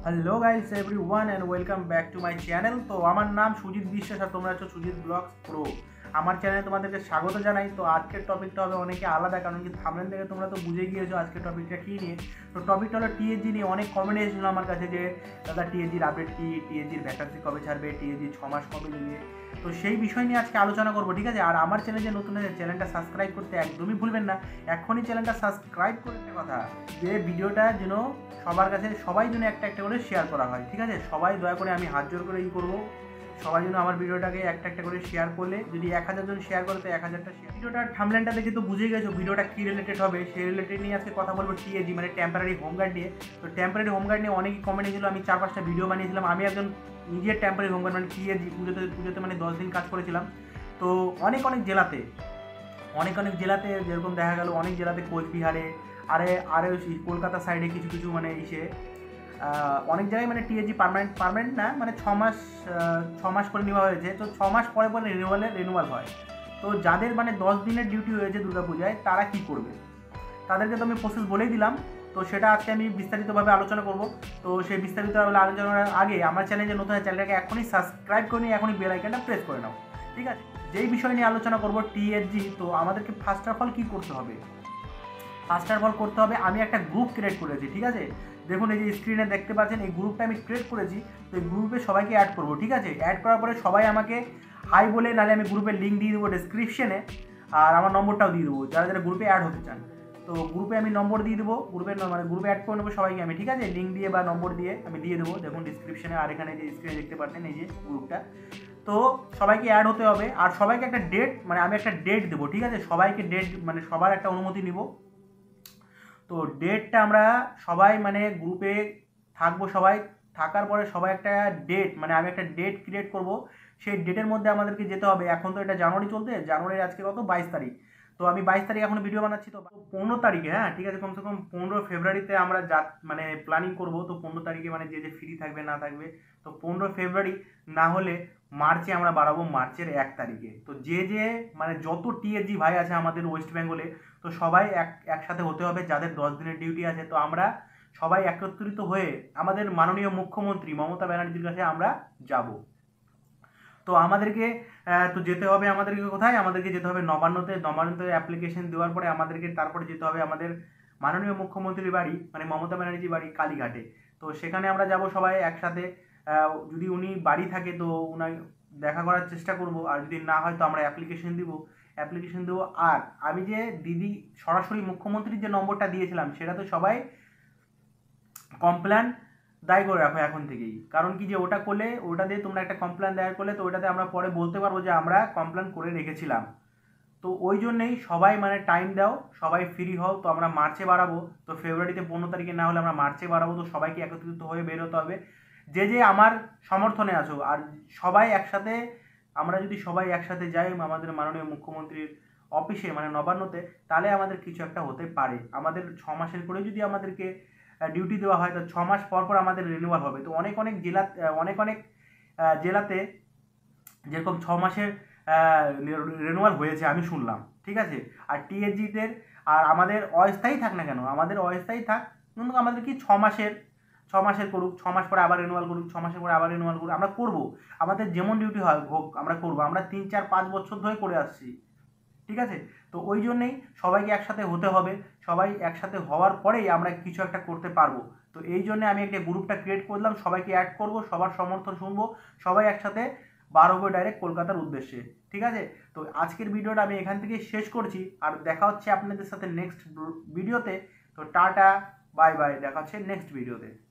Hello guys everyone and welcome back to my channel. তো আমার নাম সুজিত বিশ্বাস আর তোমরা হচ্ছে সুজিত ব্লগস প্রো। আমার চ্যানেলে তোমাদেরকে স্বাগত জানাই। তো আজকের টপিকটা হবে অনেকে আলাদা, কারণ কি থাম্বনেল থেকে তোমরা তো বুঝে গিয়েছো আজকের টপিকটা কী নিয়ে। তো টপিকটা হলো টিএসজি নিয়ে। অনেক কমেন্ট এসেছিল আমার কাছে যে দাদা টিএসজির আপডেট কী, টিএসজির ভ্যাকান্সি কবে ছাড়বে, টিএসজি 6 মাস কবে নিয়ে। তো সেই বিষয় নিয়ে আজকে আলোচনা করবো, ঠিক আছে। আর আমার চ্যানেল যে নতুন আছে, চ্যানেলটা সাবস্ক্রাইব করতে একদমই ভুলবেন না। এখনই চ্যানেলটা সাবস্ক্রাইব করতে কথা যে ভিডিওটা যেন সবার কাছে সবাই যেন একটা একটা করে শেয়ার করা হয়, ঠিক আছে। সবাই দয়া করে আমি হাত জোর করে করবো, সবাই যেন আমার ভিডিওটাকে একটা একটা করে শেয়ার করলে, যদি 1000 জন শেয়ার করে তো 1000টা শেয়ার। ভিডিওটার থাম্বনেলটা দেখে তো বুঝে গেছো ভিডিওটা কী রিলেটেড হবে। সেই রিলেটেড নিয়ে আজকে কথা বলবো, টিএজি মানে টেম্পারারি হোমগার্ড নিয়ে। তো টেম্পারারি হোমগার্ড নিয়ে অনেকই কমেন্ট ছিল, আমি 4-5টা ভিডিও বানিয়েছিলাম। আমি একজন নিজের টেম্পারারি হোমগার্ড মানে টিএজি পুজোতে মানে 10 দিন কাজ করেছিলাম। তো অনেক জেলাতে যেরকম দেখা গেল, অনেক জেলাতে কোচবিহারে আরে কলকাতা সাইডে কিছু কিছু মানে অনেক জায়গায় মানে টিএজি পার্মানেন্ট না, মানে 6 মাস করে নেওয়া হয়েছে। তো 6 মাস পরে পরে রিনিউয়াল হয়। তো যাদের মানে 10 দিনের ডিউটি হয়েছে দুর্গাপূজায়, তারা কি করবে, তাদেরকে তো আমি প্রসেস বলেই দিলাম। তো সেটা আজকে আমি বিস্তারিতভাবে আলোচনা করব। তো সেই বিস্তারিতভাবে আলোচনার আগে আমার চ্যানেলে নতুন চ্যানেলটাকে এখনই সাবস্ক্রাইব করে নিয়ে এখনই বেল আইকনটা প্রেস করে নাও, ঠিক আছে। যেই বিষয় নিয়ে আলোচনা করব টিএসজি, তো আমাদেরকে ফার্স্ট অফ অল কী করতে হবে, আমি একটা গ্রুপ ক্রিয়েট করেছি, ঠিক আছে। দেখুন এই যে স্ক্রিনে দেখতে পাচ্ছেন, এই গ্রুপটা আমি ক্রিয়েট করেছি। তো এই গ্রুপে সবাইকে অ্যাড করবো, ঠিক আছে। অ্যাড করার পরে সবাই আমাকে হাই বলে, নাহলে আমি গ্রুপের লিঙ্ক দিয়ে দেবো ডিসক্রিপশনে, আর আমার নম্বরটাও দিয়ে দেবো যারা যারা গ্রুপে অ্যাড হতে চান। তো গ্রুপে আমি নম্বর দিয়ে দেবো, গ্রুপে অ্যাড করে নেবো সবাইকে আমি, ঠিক আছে। লিঙ্ক দিয়ে বা নম্বর দিয়ে আমি দিয়ে দেবো, দেখুন ডিসক্রিপশনে, আর এখানে যে স্ক্রিনে দেখতে পাচ্ছেন এই যে গ্রুপটা। তো সবাইকে অ্যাড হতে হবে, আর সবাইকে একটা ডেট মানে আমি একটা ডেট দেবো, ঠিক আছে। সবাইকে ডেট মানে সবার একটা অনুমতি নিব। তো ডেটটা আমরা সবাই মানে গ্রুপে থাকবো, সবাই থাকার পরে সবাই একটা ডেট মানে আমি একটা ডেট ক্রিয়েট করব। সেই ডেটের মধ্যে আমাদেরকে যেতে হবে। এখন তো এটা জানুয়ারি চলতে, জানুয়ারির আজকে কত 22 তারিখ। তো আমি 22 তারিখ এখন ভিডিও বানাচ্ছি, তো 15 তারিখে, হ্যাঁ ঠিক আছে, কমসে কম 15 ফেব্রুয়ারিতে আমরা মানে প্ল্যানিং করব। তো 15 তারিখে মানে যে যে ফ্রি থাকবে না থাকবে, তো 15 ফেব্রুয়ারি না হলে মার্চে আমরা বাড়াবো, মার্চের 1 তারিখে। তো যে মানে যত টিএসজি ভাই আছে আমাদের ওয়েস্ট বেঙ্গলে, তো সবাই একসাথে হতে হবে যাদের 10 দিনের ডিউটি আছে। তো আমরা সবাই একত্রিত হয়ে আমাদের মাননীয় মুখ্যমন্ত্রী মমতা ব্যানার্জির কাছে আমরা যাব। তো আমাদেরকে তো যেতে হবে, আমাদেরকে কোথায়, আমাদেরকে যেতে হবে নবান্নতে অ্যাপ্লিকেশন দেওয়ার পরে আমাদেরকে তারপরে যেতে হবে আমাদের মাননীয় মুখ্যমন্ত্রীর বাড়ি মানে মমতা ব্যানার্জির বাড়ি কালীঘাটে। তো সেখানে আমরা যাব সবাই একসাথে। যদি উনি বাড়ি থাকে তো উনার দেখা করার চেষ্টা করব, আর যদি না হয় তো আমরা অ্যাপ্লিকেশন দেবো। আর আমি যে দিদি সরাসরি মুখ্যমন্ত্রীর যে নম্বরটা দিয়েছিলাম, সেটা তো সবাই কমপ্লেন দায় করে রাখো এখন থেকেই। কারণ কি যে ওটা করলে, ওটা দিয়ে তোমরা একটা কমপ্লেন দায়ের করলে, তো ওটাতে আমরা পরে বলতে পারবো যে আমরা কমপ্লেন করে রেখেছিলাম। তো ওই জন্যেই সবাই মানে টাইম দাও, সবাই ফ্রি হও। তো আমরা মার্চে বাড়াবো, তো ফেব্রুয়ারিতে 15 তারিখে না হলে আমরা মার্চে বাড়াবো। তো সবাইকে একত্রিত হয়ে বের হতে হবে, যে আমার সমর্থনে আছো। আর সবাই একসাথে, আমরা যদি সবাই একসাথে যাই আমাদের মাননীয় মুখ্যমন্ত্রীর অফিসে মানে নবান্নতে, তাহলে আমাদের কিছু একটা হতে পারে। আমাদের 6 মাসের করে যদি আমাদেরকে ডিউটি দেওয়া হয়, তো 6 মাস পর পর আমাদের রিনিউয়াল হবে। তো অনেক জেলাতে যেরকম 6 মাসের রিনিউয়াল হয়েছে আমি শুনলাম, ঠিক আছে। আর টিএসজিদের আর আমাদের অস্থায়ী থাক না কেন, আমাদের অস্থায়ী থাক, কিন্তু আমাদের কি 6 মাসের করুক, 6 মাস পরে আবার রিনিউয়াল করুক, 6 মাসের পরে আবার রিনিউয়াল করুক, আমরা করবো। আমাদের যেমন ডিউটি হয় হোক, আমরা করবো। আমরা 3-4-5 বছর ধরে করে আসছি, ঠিক আছে। তো ওই জন্যেই সবাইকে একসাথে হতে হবে। সবাই একসাথে হওয়ার পরেই আমরা কিছু একটা করতে পারবো। তো এই জন্য আমি একটা গ্রুপটা ক্রিয়েট করলাম, সবাইকে অ্যাড করব, সবার সমর্থন শুনবো, সবাই একসাথে বার হবো ডাইরেক্ট কলকাতার উদ্দেশ্যে, ঠিক আছে। তো আজকের ভিডিওটা আমি এখান থেকে শেষ করছি, আর দেখা হচ্ছে আপনাদের সাথে নেক্সট ভিডিওতে। তো টাটা, বাই বাই, দেখা হচ্ছে নেক্সট ভিডিওতে।